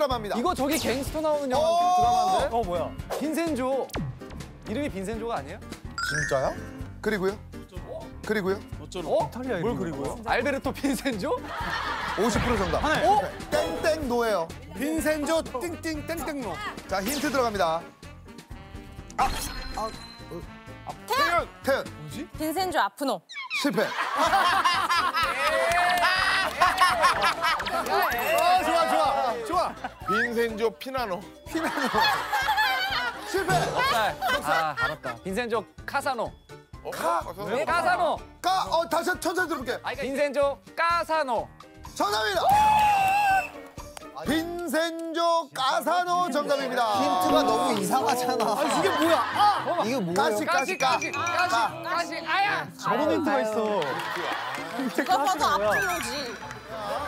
드라마입니다. 이거 저기 갱스터 나오는 영화 드라마인데? 뭐야? 빈센조. 이름이 빈센조가 아니에요? 진짜요? 그리고요? 그리고요? 이탈리아 뭘 그리고요? 알베르토 빈센조? 50% 정답. 땡땡노예요. 빈센조 띵띵 땡땡노. 자, 힌트 들어갑니다. 태연. 뭐지? 빈센조 아프노. 실패. 좋아. 빈센조 피나노. 실패. 알았다. 빈센조 카사노. 왜? 카사노. 다시 천천히 들어볼게. 빈센조 카사노. 정답입니다. 빈센조 까사노 정답입니다. 힌트가 너무 이상하잖아. 이게 뭐야? 이게 뭐예요? 가시. 아야. 저런 힌트가 있어. 누가 봐도 아프노지.